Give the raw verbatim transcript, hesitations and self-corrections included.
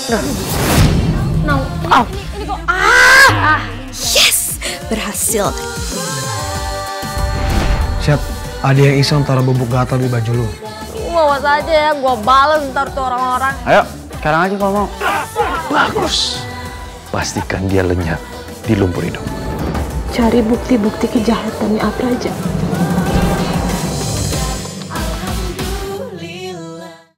Nah, Ah. ini, ini kok ah, yes, berhasil. Siap, ada yang iseng taruh bubuk gatal di baju lu. Lu awas aja ya, gua bales ntar tuh orang-orang. Ayo, sekarang aja kalau mau. Bagus. Pastikan dia lenyap di lumpur hidup. Cari bukti-bukti kejahatannya apa aja.